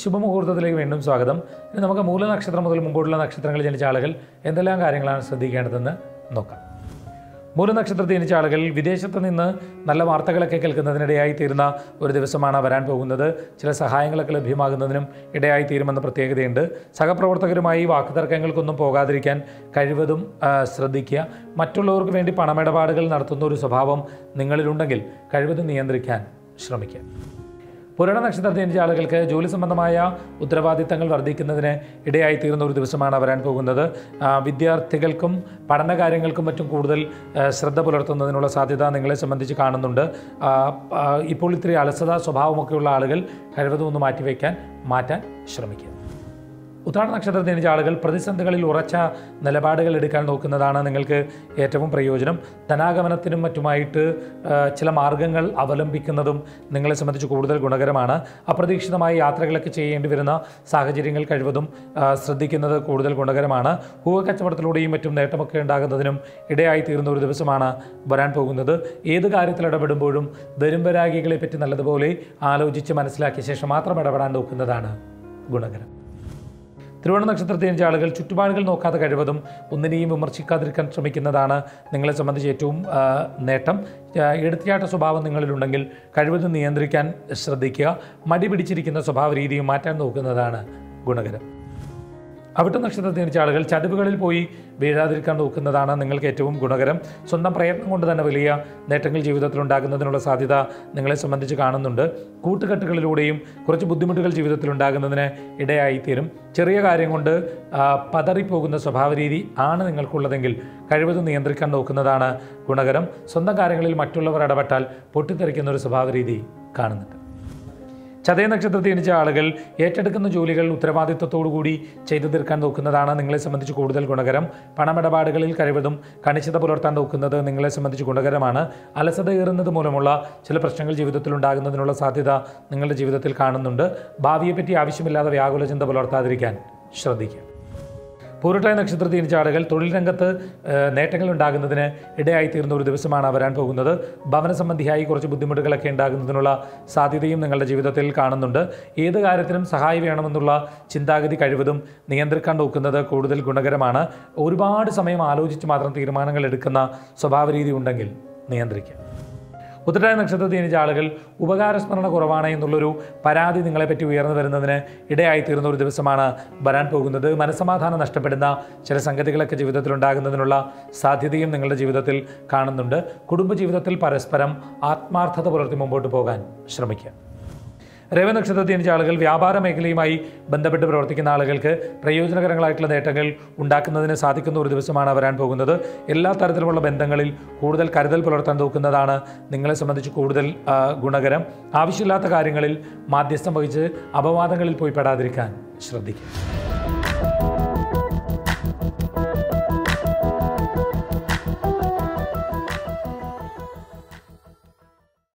ശുഭമുഹൂർത്തത്തിലേക്ക് വീണ്ടും സ്വാഗതം. ഇനി നമുക്ക് മൂലനക്ഷത്രം മുതൽ മുമ്പോട്ടുള്ള നക്ഷത്രങ്ങളിൽ ജനിച്ച ആളുകൾ എന്തെല്ലാം കാര്യങ്ങളാണ് ശ്രദ്ധിക്കേണ്ടതെന്ന് നോക്കാം. മൂലനക്ഷത്രത്തിൽ ജനിച്ച ആളുകൾ വിദേശത്ത് നിന്ന് നല്ല വാർത്തകളൊക്കെ കേൾക്കുന്നതിനിടയായി തീരുന്ന ഒരു ദിവസമാണ് വരാൻ പോകുന്നത്. ചില സഹായങ്ങളൊക്കെ ലഭ്യമാകുന്നതിനും ഇടയായി തീരുമെന്ന പ്രത്യേകതയുണ്ട്. സഹപ്രവർത്തകരുമായി വാക്കുതർക്കങ്ങൾക്കൊന്നും പോകാതിരിക്കാൻ കഴിവതും ശ്രദ്ധിക്കുക. മറ്റുള്ളവർക്ക് വേണ്ടി പണമിടപാടുകൾ നടത്തുന്ന ഒരു സ്വഭാവം നിങ്ങളിലുണ്ടെങ്കിൽ കഴിവതും നിയന്ത്രിക്കാൻ ശ്രമിക്കുക. പുരണ നക്ഷത്രത്തിൽ ജനിച്ച ആളുകൾക്ക് ജോലി സംബന്ധമായ ഉത്തരവാദിത്തങ്ങൾ വർദ്ധിക്കുന്നതിന് ഇടയായിത്തീരുന്ന ഒരു ദിവസമാണ് വരാൻ പോകുന്നത്. വിദ്യാർത്ഥികൾക്കും പഠനകാര്യങ്ങൾക്കും മറ്റും കൂടുതൽ ശ്രദ്ധ പുലർത്തുന്നതിനുള്ള സാധ്യത നിങ്ങളെ സംബന്ധിച്ച് കാണുന്നുണ്ട്. ഇപ്പോൾ ഇത്തിരി അലസത സ്വഭാവമൊക്കെയുള്ള ആളുകൾ കഴിവതും ഒന്ന് മാറ്റാൻ ശ്രമിക്കുക. ഉത്രാട നക്ഷത്രത്തിൽ ജനിച്ച ആളുകൾ പ്രതിസന്ധികളിൽ ഉറച്ച നിലപാടുകൾ എടുക്കാൻ നോക്കുന്നതാണ് നിങ്ങൾക്ക് ഏറ്റവും പ്രയോജനം. ധനാഗമനത്തിനും മറ്റുമായിട്ട് ചില മാർഗങ്ങൾ അവലംബിക്കുന്നതും നിങ്ങളെ സംബന്ധിച്ച് കൂടുതൽ ഗുണകരമാണ്. അപ്രതീക്ഷിതമായി യാത്രകളൊക്കെ ചെയ്യേണ്ടി വരുന്ന സാഹചര്യങ്ങൾ കഴിവതും ശ്രദ്ധിക്കുന്നത് കൂടുതൽ ഗുണകരമാണ്. ഭൂകച്ചവടത്തിലൂടെയും മറ്റും നേട്ടമൊക്കെ ഉണ്ടാകുന്നതിനും ഇടയായി തീർന്ന ഒരു ദിവസമാണ് വരാൻ പോകുന്നത്. ഏത് കാര്യത്തിൽ ഇടപെടുമ്പോഴും വരുംവരാഗികളെ പറ്റി നല്ലതുപോലെ ആലോചിച്ച് മനസ്സിലാക്കിയ ശേഷം മാത്രം ഇടപെടാൻ നോക്കുന്നതാണ് ഗുണകരം. തിരുവോണ നക്ഷത്രത്തിൽ ജനിച്ച ആളുകൾ ചുറ്റുപാടുകൾ നോക്കാതെ കഴിവതും ഒന്നിനെയും വിമർശിക്കാതിരിക്കാൻ ശ്രമിക്കുന്നതാണ് നിങ്ങളെ സംബന്ധിച്ച് ഏറ്റവും നേട്ടം. എടുത്തിയാട്ട സ്വഭാവം നിങ്ങളിലുണ്ടെങ്കിൽ കഴിവതും നിയന്ത്രിക്കാൻ ശ്രദ്ധിക്കുക. മടി പിടിച്ചിരിക്കുന്ന സ്വഭാവ രീതിയും മാറ്റാൻ നോക്കുന്നതാണ് ഗുണകരം. അവിട്ട നക്ഷത്രത്തിൽ ജനിച്ച ആളുകൾ ചതിവുകളിൽ പോയി വീഴാതിരിക്കാൻ നോക്കുന്നതാണ് നിങ്ങൾക്ക് ഏറ്റവും ഗുണകരം. സ്വന്തം പ്രയത്നം കൊണ്ട് തന്നെ വലിയ നേട്ടങ്ങൾ ജീവിതത്തിൽ ഉണ്ടാകുന്നതിനുള്ള സാധ്യത നിങ്ങളെ സംബന്ധിച്ച് കാണുന്നുണ്ട്. കൂട്ടുകെട്ടുകളിലൂടെയും കുറച്ച് ബുദ്ധിമുട്ടുകൾ ജീവിതത്തിൽ ഉണ്ടാകുന്നതിന് ഇടയായിത്തീരും. ചെറിയ കാര്യം കൊണ്ട് പതറിപ്പോകുന്ന സ്വഭാവ രീതി ആണ് നിങ്ങൾക്കുള്ളതെങ്കിൽ കഴിവതും നിയന്ത്രിക്കാൻ നോക്കുന്നതാണ് ഗുണകരം. സ്വന്തം കാര്യങ്ങളിൽ മറ്റുള്ളവർ ഇടപെട്ടാൽ പൊട്ടിത്തെറിക്കുന്ന ഒരു സ്വഭാവ രീതി കാണുന്നുണ്ട്. ചതയ നക്ഷത്രത്തിൽ ജനിച്ച ആളുകൾ ഏറ്റെടുക്കുന്ന ജോലികൾ ഉത്തരവാദിത്വത്തോടുകൂടി ചെയ്തു തീർക്കാൻ നോക്കുന്നതാണ് നിങ്ങളെ സംബന്ധിച്ച് കൂടുതൽ ഗുണകരം. പണമിടപാടുകളിൽ കഴിവതും കണിശത പുലർത്താൻ നോക്കുന്നത് നിങ്ങളെ സംബന്ധിച്ച് ഗുണകരമാണ്. അലസതയേറുന്നത് മൂലമുള്ള ചില പ്രശ്നങ്ങൾ ജീവിതത്തിൽ ഉണ്ടാകുന്നതിനുള്ള സാധ്യത നിങ്ങളുടെ ജീവിതത്തിൽ കാണുന്നുണ്ട്. ഭാവിയെപ്പറ്റി ആവശ്യമില്ലാതെ വ്യാകുല ചിന്ത പുലർത്താതിരിക്കാൻ ശ്രദ്ധിക്കുക. പൂരട്ടായ നക്ഷത്രത്തിൽ ജനിച്ച ആളുകൾ തൊഴിൽ രംഗത്ത് നേട്ടങ്ങൾ ഉണ്ടാകുന്നതിന് ഇടയായിത്തീർന്ന ഒരു ദിവസമാണ് വരാൻ പോകുന്നത്. ഭവന സംബന്ധിയായി കുറച്ച് ബുദ്ധിമുട്ടുകളൊക്കെ ഉണ്ടാകുന്നതിനുള്ള സാധ്യതയും നിങ്ങളുടെ ജീവിതത്തിൽ കാണുന്നുണ്ട്. ഏത് കാര്യത്തിനും സഹായം വേണമെന്നുള്ള ചിന്താഗതി കഴിവതും നിയന്ത്രിക്കാൻ നോക്കുന്നത് കൂടുതൽ ഗുണകരമാണ്. ഒരുപാട് സമയം ആലോചിച്ച് മാത്രം തീരുമാനങ്ങൾ എടുക്കുന്ന സ്വഭാവ രീതി ഉണ്ടെങ്കിൽ നിയന്ത്രിക്കുക. ഉത്രട്ടായ നക്ഷത്രത്തിൽ ജനിച്ച ആളുകൾ ഉപകാരസ്മരണ കുറവാണ് എന്നുള്ളൊരു പരാതി നിങ്ങളെപ്പറ്റി ഉയർന്നു വരുന്നതിന് ഇടയായിത്തീർന്ന ഒരു ദിവസമാണ് വരാൻ പോകുന്നത്. മനസ്സമാധാനം നഷ്ടപ്പെടുന്ന ചില സംഗതികളൊക്കെ ജീവിതത്തിൽ ഉണ്ടാകുന്നതിനുള്ള സാധ്യതയും നിങ്ങളുടെ ജീവിതത്തിൽ കാണുന്നുണ്ട്. കുടുംബജീവിതത്തിൽ പരസ്പരം ആത്മാർത്ഥത പുലർത്തി മുമ്പോട്ട് പോകാൻ ശ്രമിക്കുക. രേവതി നക്ഷത്രത്തിൽ ജനിച്ച ആളുകൾ വ്യാപാര മേഖലയുമായി ബന്ധപ്പെട്ട് പ്രവർത്തിക്കുന്ന ആളുകൾക്ക് പ്രയോജനകരങ്ങളായിട്ടുള്ള നേട്ടങ്ങൾ ഉണ്ടാക്കുന്നതിന് സാധിക്കുന്ന ഒരു ദിവസമാണ് വരാൻ പോകുന്നത്. എല്ലാ തരത്തിലുമുള്ള ബന്ധങ്ങളിൽ കൂടുതൽ കരുതൽ പുലർത്താൻ നോക്കുന്നതാണ് നിങ്ങളെ സംബന്ധിച്ച് കൂടുതൽ ഗുണകരം. ആവശ്യമില്ലാത്ത കാര്യങ്ങളിൽ മാധ്യസ്ഥം വഹിച്ച് അപവാദങ്ങളിൽ പോയി പെടാതിരിക്കാൻ ശ്രദ്ധിക്കുക.